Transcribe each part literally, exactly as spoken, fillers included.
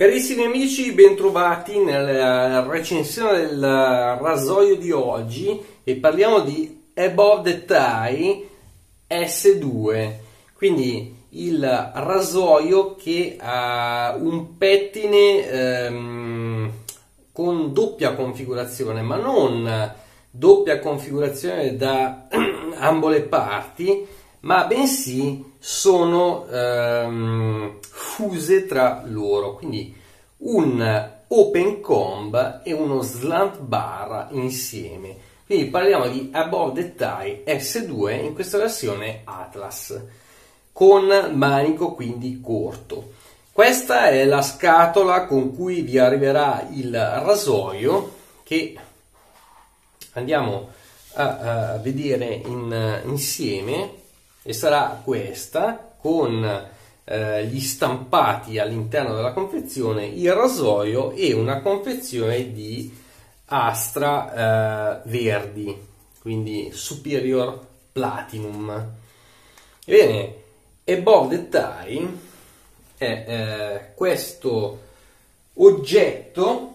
Carissimi amici, bentrovati nella recensione del rasoio di oggi e parliamo di Above the Tie S due, quindi il rasoio che ha un pettine ehm, con doppia configurazione, ma non doppia configurazione da ambo le parti, ma bensì sono ehm, fuse tra loro, quindi un open comb e uno slant bar insieme. Quindi parliamo di Above the Tie S due in questa versione Atlas con manico quindi corto. Questa è la scatola con cui vi arriverà il rasoio, che andiamo a, a vedere in, insieme, e sarà questa con eh, gli stampati all'interno della confezione, il rasoio e una confezione di astra eh, verdi, quindi Superior Platinum. Ebbene, Above the Tie è eh, questo oggetto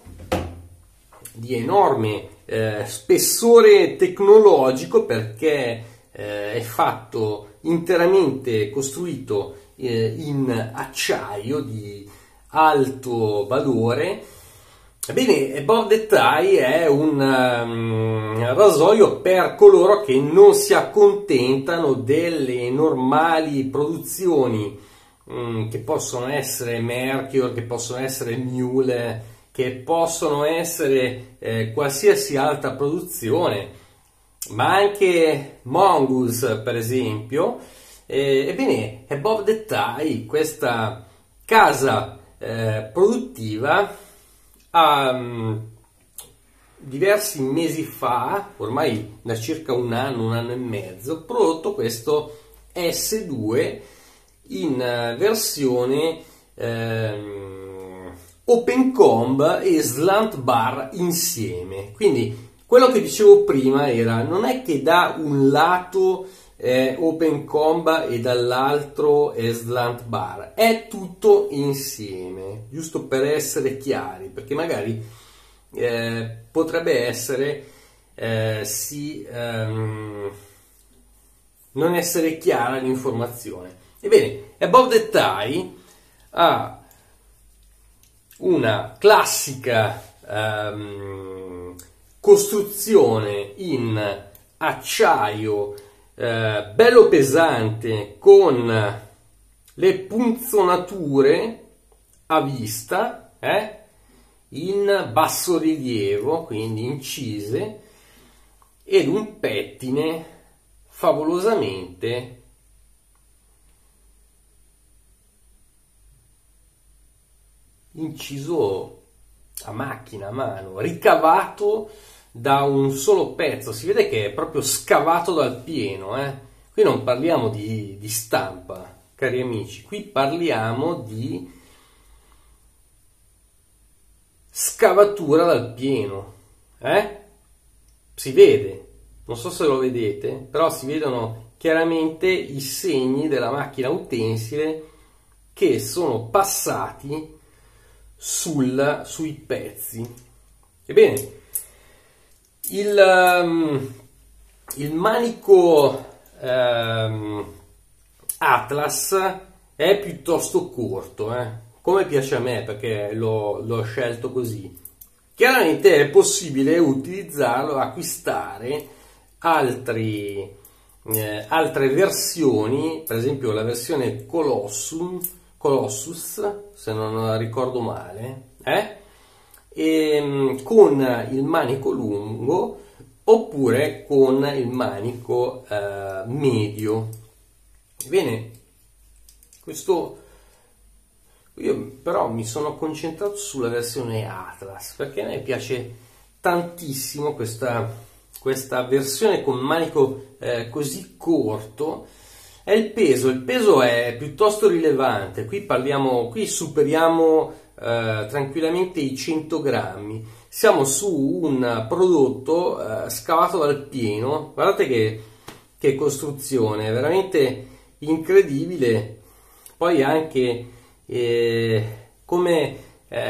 di enorme eh, spessore tecnologico, perché eh, è fatto interamente costruito eh, in acciaio di alto valore. Ebbene, Above the Tie è un um, rasoio per coloro che non si accontentano delle normali produzioni um, che possono essere Merkur, che possono essere Miele, che possono essere eh, qualsiasi altra produzione, ma anche Mongoose per esempio. Eh, ebbene, Above the Tie, questa casa eh, produttiva, ha um, diversi mesi fa, ormai da circa un anno, un anno e mezzo, prodotto questo S due in uh, versione um, open comb e slant bar insieme. Quindi quello che dicevo prima era, non è che da un lato è open comb e dall'altro è slant bar, è tutto insieme, giusto per essere chiari, perché magari eh, potrebbe essere eh, sì, ehm, non essere chiara l'informazione. Ebbene, Above the Tie ha una classica ehm, costruzione in acciaio eh, bello pesante, con le punzonature a vista eh, in basso rilievo, quindi incise, ed un pettine favolosamente inciso a macchina, a mano, ricavato da un solo pezzo. Si vede che è proprio scavato dal pieno, eh? Qui non parliamo di, di stampa, cari amici, qui parliamo di scavatura dal pieno, eh? Si vede, non so se lo vedete, però si vedono chiaramente i segni della macchina utensile che sono passati sul, sui pezzi. Ebbene, il, um, il manico um, Atlas è piuttosto corto, eh? Come piace a me, perché l'ho, l'ho scelto così. Chiaramente è possibile utilizzarlo, acquistare altri, eh, altre versioni, per esempio la versione Colossum, Colossus, se non ricordo male, eh? E, con il manico lungo oppure con il manico eh, medio. Bene, questo io però mi sono concentrato sulla versione Atlas, perché a me piace tantissimo questa, questa versione con manico eh, così corto. È il peso, il peso è piuttosto rilevante, qui parliamo, qui superiamo eh, tranquillamente i cento grammi, siamo su un prodotto eh, scavato dal pieno. Guardate che, che costruzione, è veramente incredibile. Poi anche eh, come eh,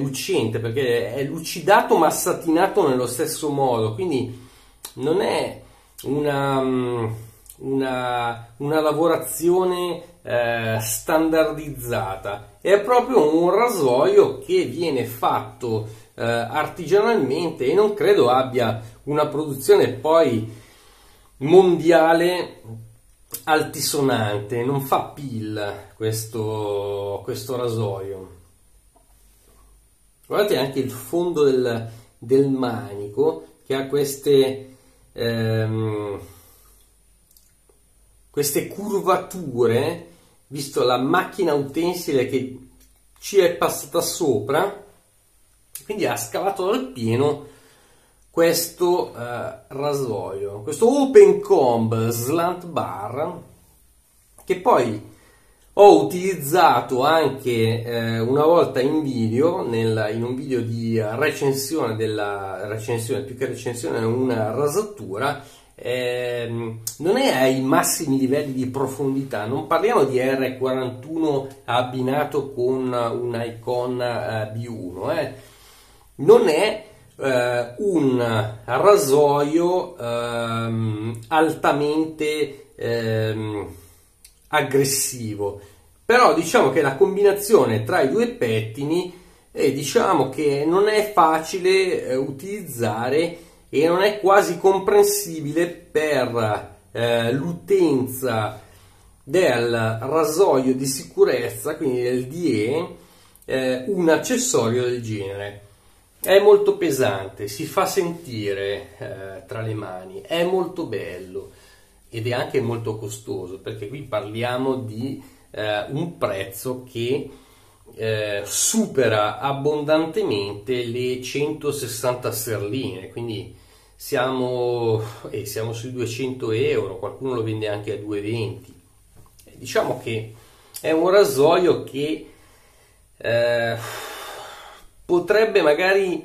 lucente perché è lucidato ma satinato nello stesso modo, quindi non è una, una, una lavorazione eh, standardizzata, è proprio un rasoio che viene fatto eh, artigianalmente e non credo abbia una produzione poi mondiale altisonante, non fa P I L questo, questo rasoio. Guardate anche il fondo del, del manico che ha queste, ehm, queste curvature, visto la macchina utensile che ci è passata sopra, quindi ha scavato dal pieno questo eh, rasoio, questo Open Comb Slant Bar, che poi ho utilizzato anche eh, una volta in video, nel, in un video di recensione della recensione, più che recensione, una rasatura. Eh, non è ai massimi livelli di profondità, non parliamo di R quarantuno abbinato con un Icon eh, B uno, eh. non è eh, un rasoio eh, altamente eh, aggressivo, però diciamo che la combinazione tra i due pettini eh, diciamo che non è facile eh, utilizzare e non è quasi comprensibile per eh, l'utenza del rasoio di sicurezza, quindi del D E, eh, un accessorio del genere. È molto pesante, si fa sentire eh, tra le mani, è molto bello ed è anche molto costoso, perché qui parliamo di eh, un prezzo che eh, supera abbondantemente le centosessanta sterline, quindi siamo, eh, siamo sui duecento euro, qualcuno lo vende anche a duecentoventi. Diciamo che è un rasoio che eh, potrebbe magari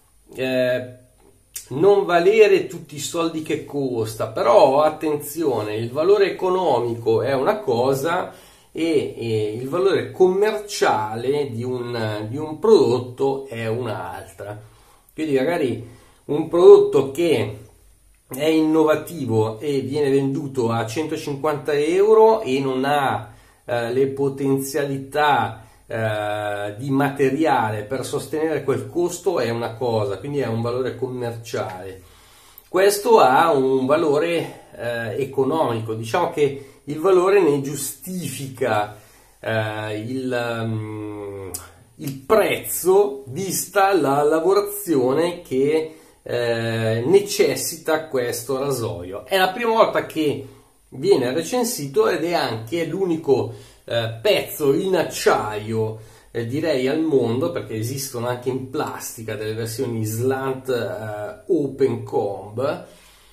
eh, non valere tutti i soldi che costa, però attenzione, il valore economico è una cosa e, e il valore commerciale di un, di un prodotto è un'altra. Quindi magari un prodotto che è innovativo e viene venduto a centocinquanta euro e non ha eh, le potenzialità eh, di materiale per sostenere quel costo, è una cosa, quindi è un valore commerciale. Questo ha un valore eh, economico, diciamo che il valore ne giustifica eh, il, um, il prezzo vista la lavorazione che eh, necessita questo rasoio. È la prima volta che viene recensito ed è anche l'unico eh, pezzo in acciaio eh, direi al mondo, perché esistono anche in plastica delle versioni Slant eh, Open Comb,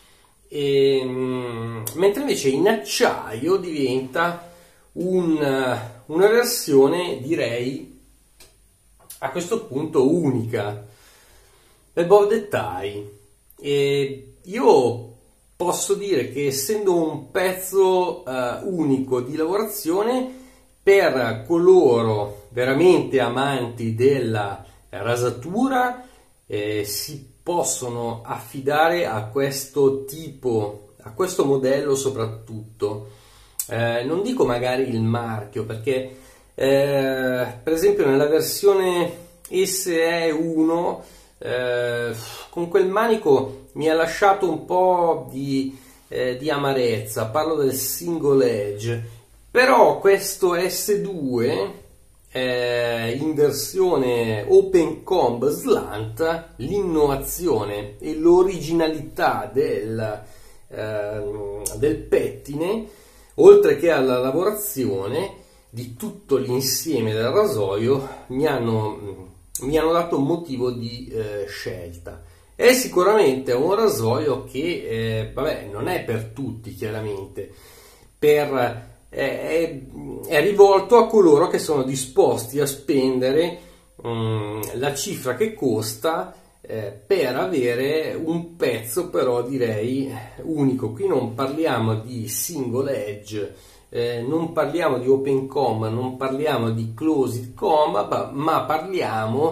e, mh, mentre invece in acciaio diventa un, una versione direi a questo punto unica. Per Bob Tie, e io posso dire che essendo un pezzo uh, unico di lavorazione, per coloro veramente amanti della rasatura eh, si possono affidare a questo tipo, a questo modello soprattutto. Eh, non dico magari il marchio, perché eh, per esempio nella versione S E uno Eh, con quel manico mi ha lasciato un po' di, eh, di amarezza, parlo del single edge, però questo S due eh, in versione Open Comb Slant, l'innovazione e l'originalità del, eh, del pettine, oltre che alla lavorazione di tutto l'insieme del rasoio, mi hanno mi hanno dato un motivo di eh, scelta. È sicuramente un rasoio che eh, vabbè, non è per tutti, chiaramente, per, eh, è, è rivolto a coloro che sono disposti a spendere um, la cifra che costa eh, per avere un pezzo però direi unico. Qui non parliamo di single edge, Eh, non parliamo di open comb, non parliamo di closed comb, ma parliamo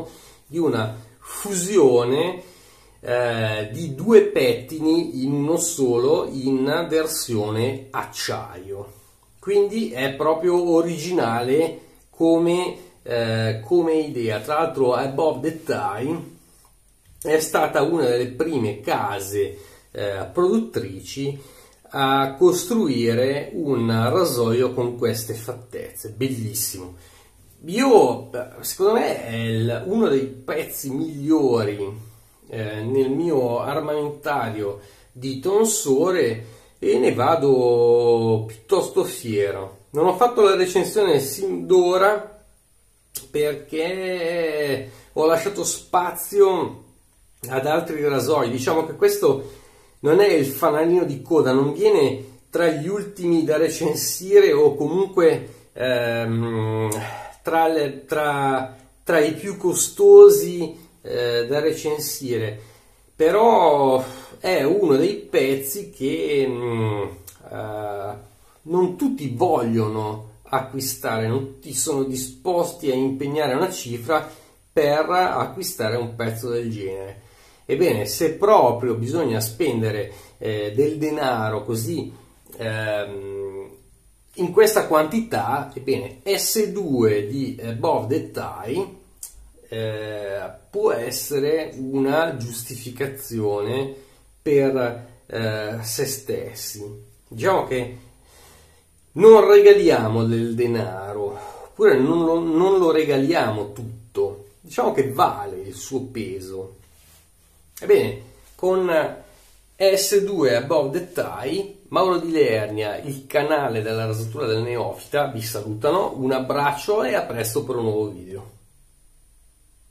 di una fusione eh, di due pettini in uno solo in versione acciaio. Quindi è proprio originale come, eh, come idea. Tra l'altro Above the Tie è stata una delle prime case eh, produttrici a costruire un rasoio con queste fattezze. Bellissimo. Io, secondo me, è il, uno dei pezzi migliori eh, nel mio armamentario di tonsore e ne vado piuttosto fiero. Non ho fatto la recensione sin d'ora perché ho lasciato spazio ad altri rasoi. Diciamo che questo non è il fanalino di coda, non viene tra gli ultimi da recensire o comunque ehm, tra, le, tra, tra i più costosi eh, da recensire, però è uno dei pezzi che mh, eh, non tutti vogliono acquistare, non tutti sono disposti a impegnare una cifra per acquistare un pezzo del genere. Ebbene, se proprio bisogna spendere eh, del denaro così ehm, in questa quantità, ebbene S due di Above the Tie eh, può essere una giustificazione per eh, se stessi. Diciamo che non regaliamo del denaro, oppure non lo, non lo regaliamo tutto, diciamo che vale il suo peso. Ebbene, con S due Above the Tie, Mauro Di Lernia, il canale della rasatura del neofita, vi salutano, un abbraccio e a presto per un nuovo video.